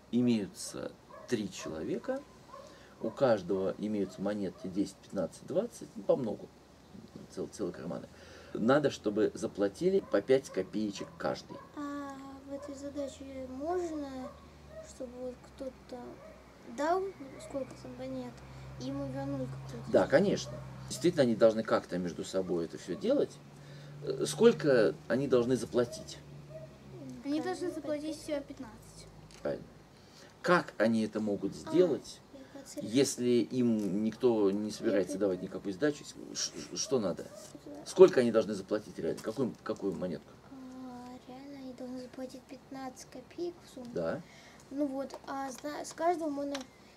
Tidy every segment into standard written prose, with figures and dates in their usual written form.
имеются 3 человека, у каждого имеются монетки 10, 15, 20, ну, по много, целые карманы. Надо, чтобы заплатили по 5 копеечек каждый. А в этой задаче можно, чтобы вот кто-то дал сколько-то монет, и ему вернули какую-то? Да, конечно. Действительно, они должны как-то между собой это все делать. Сколько они должны заплатить? Они должны заплатить всего 15. Правильно. Как они это могут сделать, если им никто не собирается давать никакую сдачу? Что надо? Сколько они должны заплатить реально? Какую монетку? Реально они должны заплатить 15 копеек в сумму. Да. Ну вот, а с каждого можно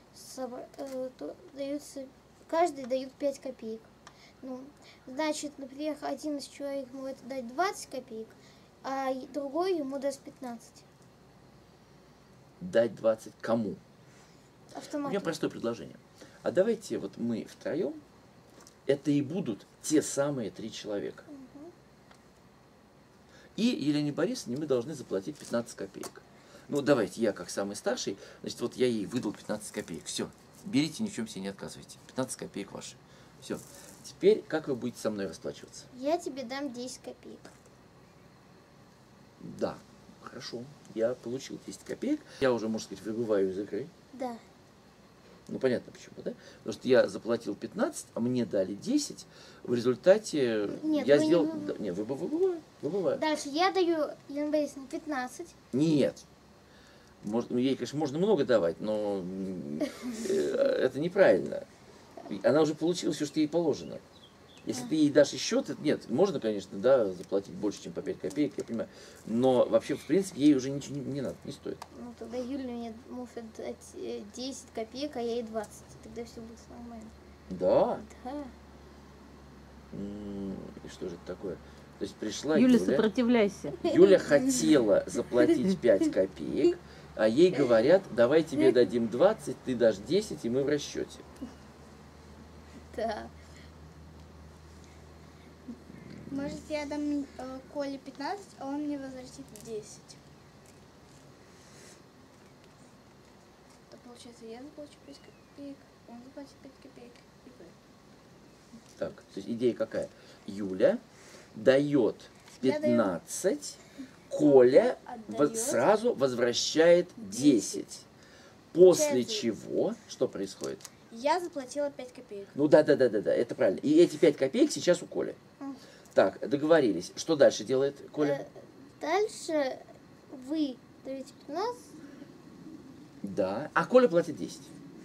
дается, каждый дают 5 копеек. Ну, значит, например, один из человек может дать 20 копеек, а другой ему даст 15. Дать 20 кому? Автоматом. У меня простое предложение. А давайте вот мы втроем, это и будут те самые 3 человека. И Елене Борисовне мы должны заплатить 15 копеек. Ну, давайте, я как самый старший, значит, вот я ей выдал 15 копеек. Все, берите, ни в чем себе не отказывайте. 15 копеек ваши. Все. Теперь, как вы будете со мной расплачиваться? Я тебе дам 10 копеек. Да, хорошо. Я получил 10 копеек. Я уже, можно сказать, выбываю из игры. Да. Ну, понятно почему, да? Потому что я заплатил 15, а мне дали 10. В результате Нет, я вы сделал... не Да, нет, выбываю. Дальше я даю Елене Борисовне 15. Нет. Ей, конечно, можно много давать, но это неправильно. Она уже получила все, что ей положено. Если ты ей дашь еще, нет, можно, конечно, да, заплатить больше, чем по 5 копеек, я понимаю. Но вообще, в принципе, ей уже ничего не надо, не стоит. Ну, тогда Юля мне может дать 10 копеек, а я ей 20. Тогда все будет нормально. Да? Да. И что же это такое? То есть пришла Юля, сопротивляйся. Юля хотела заплатить 5 копеек, а ей говорят, давай тебе дадим 20, ты дашь 10, и мы в расчете. Да. Может, я дам Коле 15, а он мне возвратит 10. То получается, я заплачу 5 копеек, он заплатит 5 копеек. И вы. Так, то есть идея какая? Юля дает 15, Коля сразу возвращает 10. После чего, что происходит? Я заплатила 5 копеек. Ну да, это правильно. И эти 5 копеек сейчас у Коли. Так, договорились. Что дальше делает Коля? Дальше вы даете 15. Да. А Коля платит 10.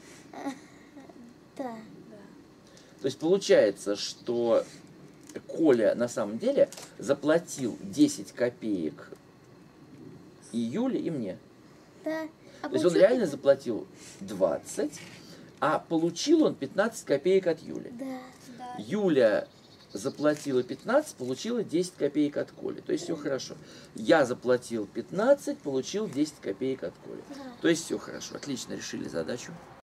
Да. То есть получается, что Коля на самом деле заплатил 10 копеек и Юле, и мне. Да. То есть он реально заплатил 20, а получил он 15 копеек от Юли. Да. Юля заплатила 15, получила 10 копеек от Коли. То есть все хорошо. Я заплатил 15, получил 10 копеек от Коли. То есть все хорошо. Отлично решили задачу.